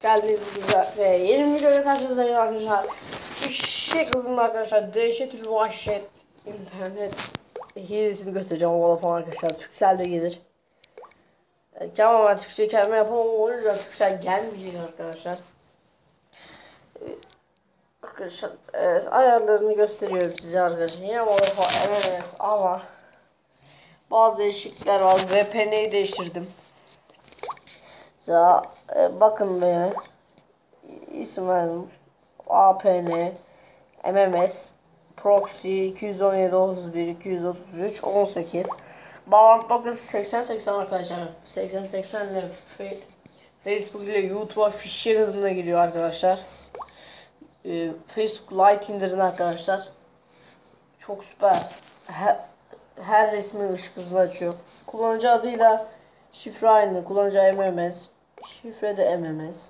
geldiniz bize. Yeni bir videoya karşınızdayım arkadaşlar. Fişek hızında arkadaşlar. Dehşetül vahşet internet hilesini göstereceğim o falan arkadaşlar. Turkcell de gelir. Ama ben Türkcell'i kendime yapamam, o yüzden Turkcell gelmeyecek arkadaşlar. Arkadaşlar ayarlarını gösteriyorum size arkadaşlar. Yine Vodafone MMS ama bazı değişiklikler var. VPN'yi değiştirdim. Bakın be, isim verdim. APN MMS Proxy 217.31 233 18 bağlantı noktası 80 arkadaşlar. 80 ile Facebook ile YouTube'a fişek hızına giriyor arkadaşlar. Facebook Lite indirin arkadaşlar. Çok süper. Her resmi ışık hızını açıyor. Kullanıcı adıyla şifre aynı. Kullanıcı MMS. Şifre de MMS.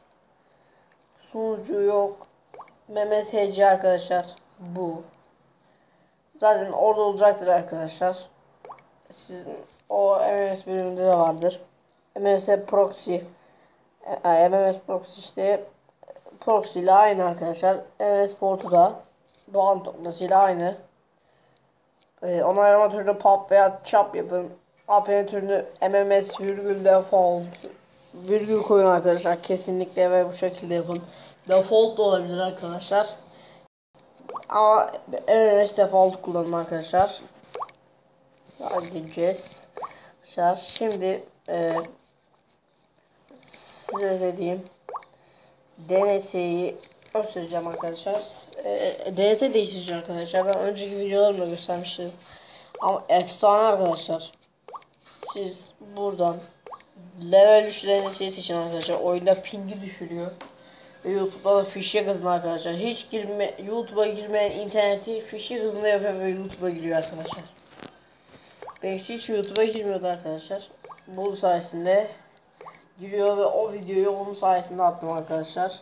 Sunucu yok. MMSC arkadaşlar. Bu. Zaten orada olacaktır arkadaşlar. Sizin o MMS bölümünde de vardır. MMS Proxy. MMS Proxy işte Proxy ile aynı arkadaşlar. MMS portu da bağlantı noktasıyla aynı. Onaylama türünü pub veya chop yapın. APN türünü MMS virgül default virgül koyun arkadaşlar, kesinlikle ve bu şekilde yapın. Default da olabilir arkadaşlar. Ama MMS default kullanın arkadaşlar. Gideceğiz. Şimdi size dediğim DNS'yi göstereceğim arkadaşlar. DNS değiştireceğim arkadaşlar. Ben önceki videolarımda göstermiştim. Ama efsane arkadaşlar. Siz buradan level 3 DNS'yi seçin arkadaşlar. Oyunda pingi düşürüyor. Ve YouTube'da da fişek hızında arkadaşlar. Hiç YouTube'a girmeyen interneti fişek hızında yapıyor ve YouTube'a giriyor arkadaşlar. Belki hiç YouTube'a girmiyordu arkadaşlar. Bu sayesinde giriyor ve o videoyu onun sayesinde attım arkadaşlar.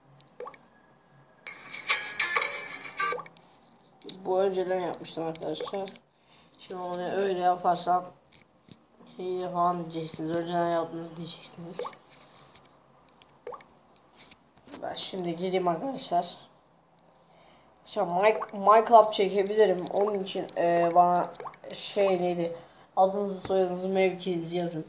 Bu önceden yapmıştım arkadaşlar. Şimdi onu öyle yaparsam hile falan diyeceksiniz. Önceden yaptınız diyeceksiniz. Ben şimdi gideyim arkadaşlar. MyClub çekebilirim. Onun için bana neydi? Adınızı, soyadınızı, mevkinizi yazın.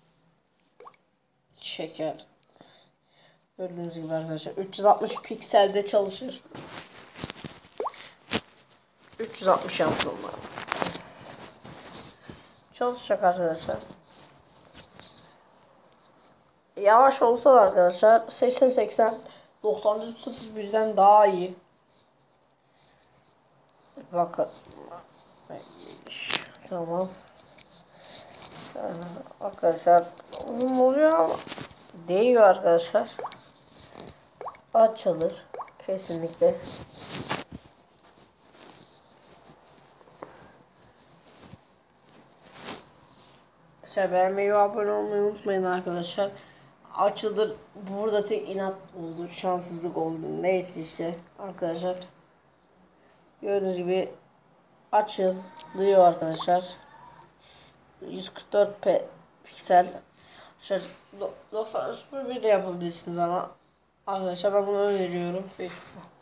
Çeker. Gördüğünüz gibi arkadaşlar 360 pikselde çalışır. 360 yaptım ben. Çalışacak arkadaşlar. Yavaş olsa da arkadaşlar 80 94.01'den daha iyi. Bakın. Tamam. Arkadaşlar uzun oluyor ama değiyor arkadaşlar. Açılır kesinlikle. Beğenmeyi ve abone olmayı unutmayın arkadaşlar. Açılır. Burada tek inat oldu, şanssızlık oldu. Neyse işte arkadaşlar. Gördüğünüz gibi açılıyor arkadaşlar. 144 piksel. 90 de yapabilirsiniz ama arkadaşlar ben bunu öneriyorum.